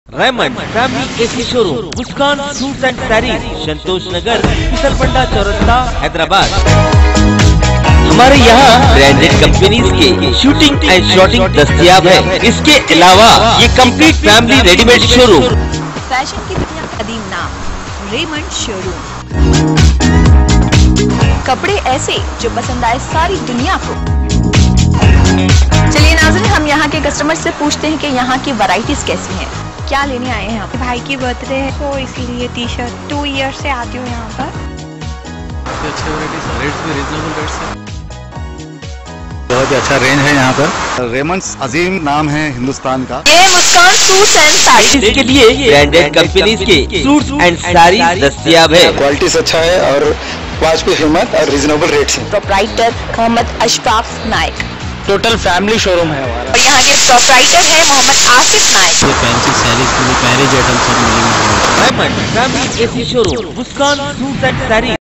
Raymond family AC showroom, Muskan suits and saris, Santosh Nagar, Phisalbanda Chowrasta, Hyderabad. हमारे यहाँ branded companies के शूटिंग एंड शॉटिंग दस्तयाब है। इसके अलावा ये complete family readymade showroom. Fashion की दुनिया का कदीम नाम रेमंड शोरूम। कपड़े ऐसे जो पसंद आए सारी दुनिया को। चलिए नाज़रीन, हम यहाँ के कस्टमर से पूछते हैं कि यहाँ की वैरायटीज कैसी हैं। क्या लेने आए हैं आप? भाई की बर्थडे है तो इसीलिए टी शर्ट 2 ईयर से आती हूँ यहाँ पर। अच्छे वैरायटीज, रेट्स भी रीजनेबल रेट्स हैं। बहुत ही अच्छा रेंज है यहाँ पर। रेमंड्स अजीम नाम है हिंदुस्तान का। ये मुस्कान सूट्स एंड साड़ीज। इसके लिए ब्रांडेड कंपनीज के सूट्स एंड साड़ीज दस्तयाब है। क्वालिटी अच्छा है और वाजबी कीमत और रीजनेबल रेट्स हैं। Proprietor Mohammed Ashfaq Naik. Total family showroom है हमारा। और यहाँ के प्रोप्राइटर है मोहम्मद आसिफ नाइक। ये फैंसी सैरीज के लिए मैरिज आइटम सब मिलेंगे। Raymond family AC showroom, Muskan suits and saris.